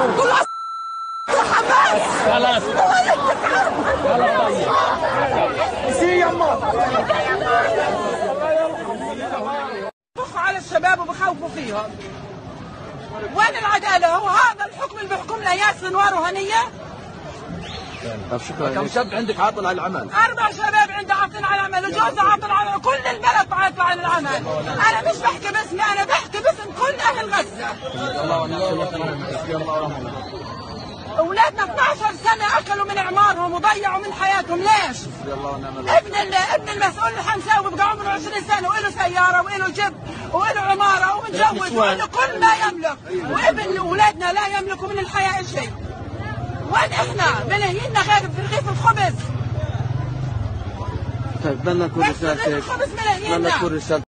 خلاص بخوا على الشباب وبخوفوا فيهم. وين العدالة؟ هو هذا الحكم اللي بيحكمنا اياه سنوار وهنية؟ طيب شكرا. كم شاب عندك عاطل على العمل؟ 4 شباب عندي عاطل على العمل وجوزي عاطل على العمل، كل البلد عاطل على العمل. انا مش بحكي باسمي، انا بحكي باسم كل اهل غزة. اولادنا 12 سنة اكلوا من اعمارهم وضيعوا من حياتهم، ليش؟ ابن المسؤول الحنساوي بقى عمره 20 سنة وله سيارة وله جب وله عمارة ومتجوز وله كل ما يملك، وابن اولادنا لا يملكوا من الحياة شيء. وين احنا؟ ملاييننا غير في رغيف الخبز. طيب بدنا نكون رسالتك، بدنا نكون رسالتك.